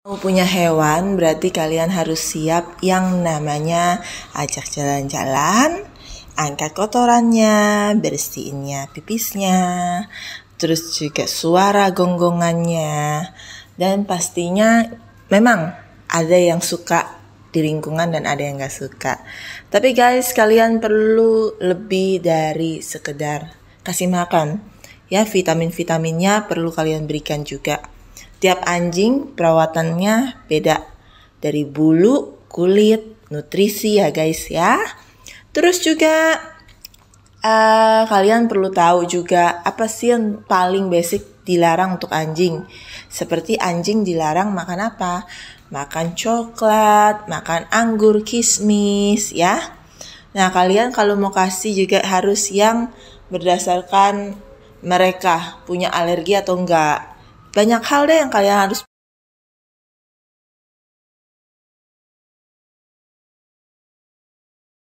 Mau punya hewan berarti kalian harus siap yang namanya ajak jalan-jalan, angkat kotorannya, bersihinnya pipisnya, terus juga suara gonggongannya. Dan pastinya memang ada yang suka di lingkungan dan ada yang gak suka. Tapi guys, kalian perlu lebih dari sekedar kasih makan. Ya, vitamin-vitaminnya perlu kalian berikan juga. Tiap anjing perawatannya beda. Dari bulu, kulit, nutrisi ya guys ya. Terus juga kalian perlu tahu juga apa sih yang paling basic dilarang untuk anjing. Seperti anjing dilarang makan apa? Makan coklat, makan anggur, kismis ya. Nah, kalian kalau mau kasih juga harus yang berdasarkan mereka punya alergi atau enggak. Banyak hal deh yang kalian harus